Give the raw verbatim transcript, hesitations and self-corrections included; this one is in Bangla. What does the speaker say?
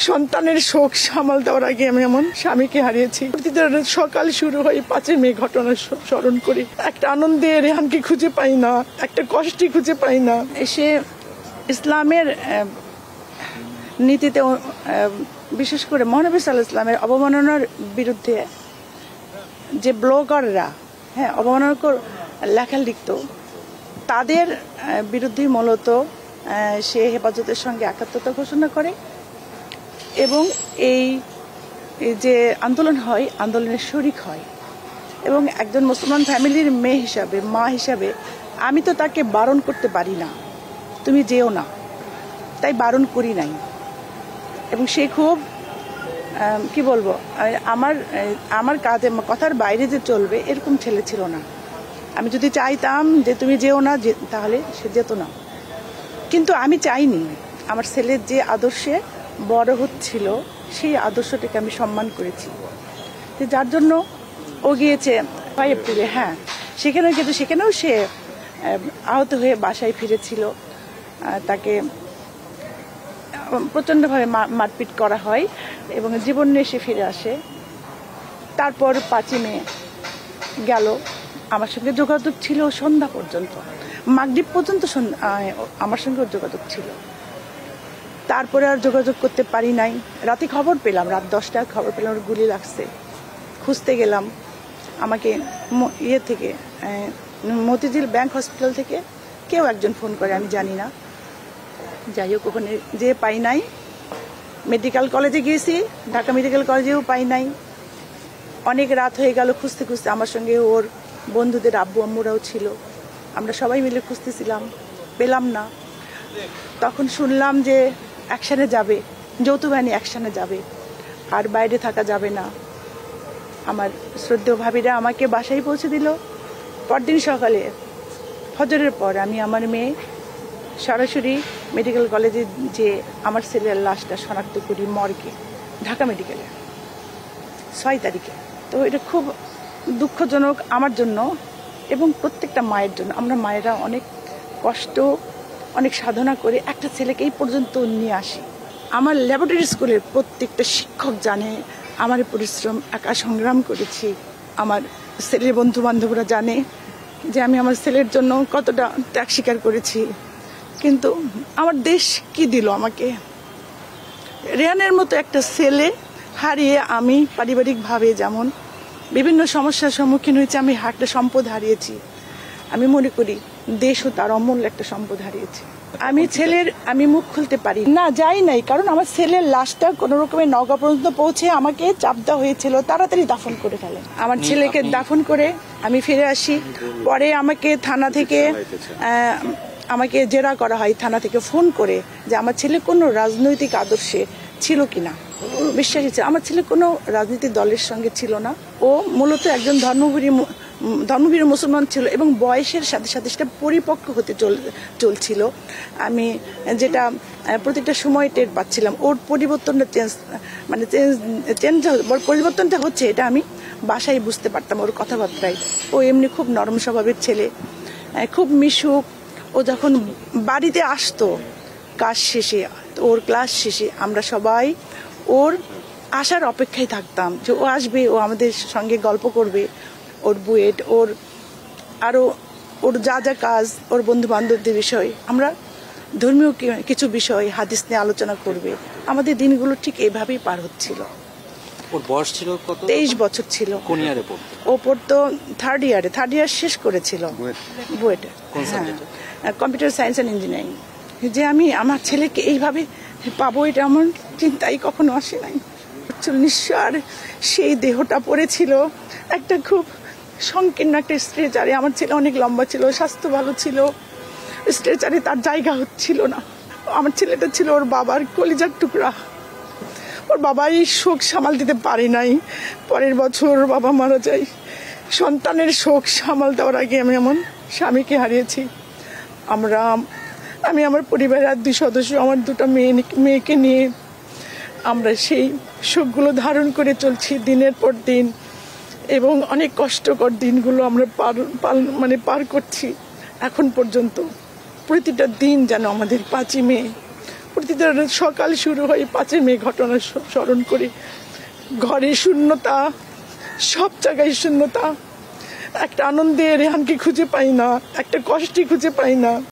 সন্তানের শোক সামাল দেওয়ার আগে আমি এমন স্বামীকে হারিয়েছি। প্রতিদিন সকাল শুরু হয় পাঁচই মে ঘটনা স্মরণ করি। একটা আনন্দে রেহানকে খুঁজে পাই না, একটা কষ্টে খুঁজে পাই না। এসে ইসলামের নীতিতে বিশেষ করে মহানবী সাল্লাল্লাহু আলাইহি ইসলামের অবমাননার বিরুদ্ধে যে ব্লগাররা হ্যাঁ অবমাননাকর লেখা লিখত, তাদের বিরুদ্ধে মূলত সে হেফাজতের সঙ্গে একাত্মতা ঘোষণা করে এবং এই যে আন্দোলন হয় আন্দোলনের শরিক হয়। এবং একজন মুসলমান ফ্যামিলির মেয়ে হিসাবে, মা হিসাবে আমি তো তাকে বারণ করতে পারি না, তুমি যেও না, তাই বারণ করি নাই। এবং সে খুব কি বলবো, আমার আমার কাজে কথার বাইরে যে চলবে এরকম ছেলে ছিল না। আমি যদি চাইতাম যে তুমি যেও না, তাহলে সে যেত না। কিন্তু আমি চাইনি। আমার ছেলের যে আদর্শে বড় হচ্ছিল সেই আদর্শটাকে আমি সম্মান করেছি, যার জন্য ও গিয়েছে ছয় এপ্রিলে। হ্যাঁ, সেখানে কিন্তু সেখানেও সে আহত হয়ে বাসায় ফিরেছিল। তাকে প্রচণ্ডভাবে মারপিট করা হয় এবং জীবন নিয়ে সে ফিরে আসে। তারপর পাঁচই মে গেল, আমার সঙ্গে যোগাযোগ ছিল সন্ধ্যা পর্যন্ত, মাগরিব পর্যন্ত আমার সঙ্গে যোগাযোগ ছিল। তারপরে আর যোগাযোগ করতে পারি নাই। রাতে খবর পেলাম, রাত দশটায় খবর পেলাম ওর গুলি লাগছে। খুঁজতে গেলাম, আমাকে ইয়ে থেকে মতিঝিল ব্যাংক হসপিটাল থেকে কেউ একজন ফোন করে, আমি জানি না। যাই হোক, ওখানে যে পাই নাই। মেডিকেল কলেজে গিয়েছি, ঢাকা মেডিকেল কলেজেও পাই নাই। অনেক রাত হয়ে গেল খুঁজতে খুঁজতে। আমার সঙ্গে ওর বন্ধুদের আব্বু আম্মুরাও ছিল, আমরা সবাই মিলে খুঁজতেছিলাম, পেলাম না। তখন শুনলাম যে অ্যাকশানে যাবে, যৌথ বাহিনী অ্যাকশানে যাবে, আর বাইরে থাকা যাবে না। আমার শ্রদ্ধেয় ভাবিরা আমাকে বাসায় পৌঁছে দিল। পরদিন সকালে ফজরের পর আমি আমার মেয়ে সরাসরি মেডিকেল কলেজে যে আমার ছেলের লাশটা শনাক্ত করি মর্গে, ঢাকা মেডিকেলে ছয় তারিখে। তো এটা খুব দুঃখজনক আমার জন্য এবং প্রত্যেকটা মায়ের জন্য। আমরা মায়েরা অনেক কষ্ট, অনেক সাধনা করে একটা ছেলেকে এই পর্যন্ত নিয়ে আসি। আমার ল্যাবরেটরি স্কুলের প্রত্যেকটা শিক্ষক জানে আমার পরিশ্রম, একা সংগ্রাম করেছি। আমার ছেলের বন্ধু বান্ধবরা জানে যে আমি আমার ছেলের জন্য কতটা ত্যাগ স্বীকার করেছি। কিন্তু আমার দেশ কি দিল আমাকে? রেহানের মতো একটা ছেলে হারিয়ে আমি পারিবারিকভাবে যেমন বিভিন্ন সমস্যার সম্মুখীন হয়েছি, আমি একটা সম্পদ হারিয়েছি। আমি মনে করি দেশও তার অমূল্য একটা সম্পদ হারিয়েছে। আমি ছেলের আমি মুখ খুলতে পারি না, যাই নাই, কারণ আমার ছেলের লাশটা কোনো রকমের নওগাঁ পর্যন্ত পৌঁছে আমাকে চাপ দেওয়া হয়েছিল তাড়াতাড়ি দাফন করে ফেলে। আমার ছেলেকে দাফন করে আমি ফিরে আসি। পরে আমাকে থানা থেকে আমাকে জেরা করা হয়, থানা থেকে ফোন করে যে আমার ছেলে কোনো রাজনৈতিক আদর্শে ছিল কিনা। বিশ্বাসী ছিল, আমার ছেলে কোনো রাজনৈতিক দলের সঙ্গে ছিল না। ও মূলত একজন ধর্মভীরী ধর্মভীর মুসলমান ছিল এবং বয়সের সাথে সাথে সেটা পরিপক্ক হতে চলছিল। আমি যেটা প্রতিটা সময় টের পাচ্ছিলাম, ওর পরিবর্তনটা চেঞ্জ মানে চেঞ্জ পরিবর্তনটা হচ্ছে, এটা আমি বাসায় বুঝতে পারতাম ওর কথাবার্তায়। ও এমনি খুব নরম স্বভাবের ছেলে, খুব মিশুক। ও যখন বাড়িতে আসতো কাজ শেষে, ওর ক্লাস শেষে, আমরা সবাই ওর আসার অপেক্ষায় থাকতাম যে ও আসবে, ও আমাদের সঙ্গে গল্প করবে, ওর বুয়েট, ওর আরও ওর যা যা কাজ, ওর বন্ধু বান্ধবদের বিষয়, আমরা ধর্মীয় কিছু বিষয় হাদিস নিয়ে আলোচনা করবে। আমাদের দিনগুলো ঠিক এইভাবেই পার হচ্ছিল। ওর বয়স ছিল কত? তেইশ বছর ছিল। কোন ইয়ারে পড়তো? ও পড়তো থার্ড ইয়ারে, থার্ড ইয়ার শেষ করেছিল বুয়েটে, হ্যাঁ, কম্পিউটার সায়েন্স অ্যান্ড ইঞ্জিনিয়ারিং। যে আমি আমার ছেলেকে এইভাবে পাবো, এটা আমার চিন্তাই কখনো আসে নাই। নিঃস্বার সেই দেহটা পড়েছিল একটা খুব সংকীর্ণ একটা স্ট্রেচারে। আমার ছেলে অনেক লম্বা ছিল, স্বাস্থ্য ভালো ছিল, স্ট্রেচারে তার জায়গা হচ্ছিল না। আমার ছেলেটা ছিল ওর বাবার কলিজার টুকরা। ওর বাবাই শোক সামাল দিতে পারে নাই। পরের বছর ওর বাবা মারা যায়। সন্তানের শোক সামাল দেওয়ার আগে আমি এমন স্বামীকে হারিয়েছি। আমরা আমি আমার পরিবারের আর দুই সদস্য, আমার দুটো মেয়ে মেয়েকে নিয়ে আমরা সেই শোকগুলো ধারণ করে চলছি দিনের পর দিন এবং অনেক কষ্টকর দিনগুলো আমরা পার মানে পার করছি এখন পর্যন্ত। প্রতিটা দিন যেন আমাদের পাঁচই মে প্রতিদিন সকাল শুরু হয় পাঁচই মে ঘটনা স- স্মরণ করি। ঘরে শূন্যতা, সব জায়গায় শূন্যতা। একটা আনন্দে রেহানকে খুঁজে পাই না, একটা কষ্টে খুঁজে পাই না।